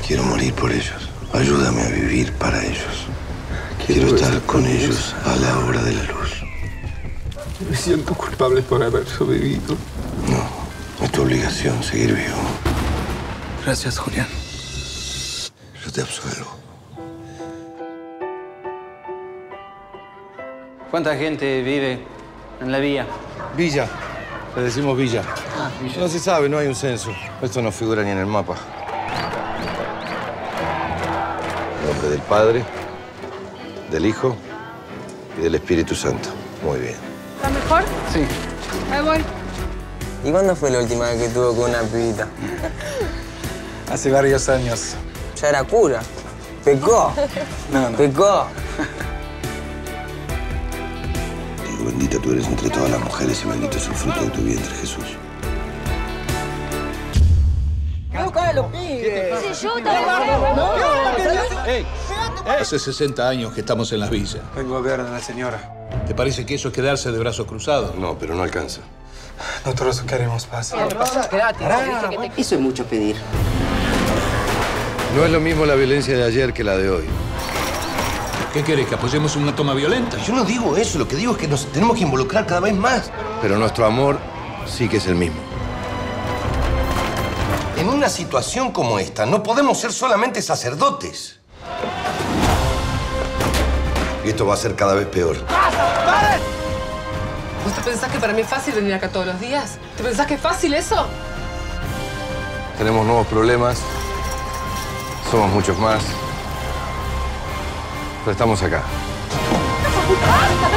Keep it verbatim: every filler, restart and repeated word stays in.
Quiero morir por ellos. Ayúdame a vivir para ellos. Quiero estar con ellos a la hora de la luz. Me siento culpable por haber sobrevivido. No, es tu obligación seguir vivo. Gracias, Julián. Yo te absuelvo. ¿Cuánta gente vive en la villa? Villa. Le decimos Villa. Ah, Villa. No se sabe, no hay un censo. Esto no figura ni en el mapa. En nombre del Padre, del Hijo y del Espíritu Santo. Muy bien. ¿Está mejor? Sí. Ahí voy. ¿Y cuándo fue la última vez que estuvo con una pibita? Hace varios años. Ya era cura. Pecó. No, no. Pecó. Digo, bendita tú eres entre todas las mujeres y bendito es el fruto de tu vientre, Jesús. ¡Ey! Hace sesenta años que estamos en las villas. Vengo a ver a la señora. ¿Te parece que eso es quedarse de brazos cruzados? No, pero no alcanza. Nosotros queremos paz. Eso es mucho pedir. No es lo mismo la violencia de ayer que la de hoy. ¿Qué querés, que apoyemos una toma violenta? Yo no digo eso, lo que digo es que nos tenemos que involucrar cada vez más. Pero nuestro amor sí que es el mismo. En una situación como esta, no podemos ser solamente sacerdotes. Y esto va a ser cada vez peor. ¿Vos te pensás que para mí es fácil venir acá todos los días? ¿Te pensás que es fácil eso? Tenemos nuevos problemas. Somos muchos más. Pero estamos acá.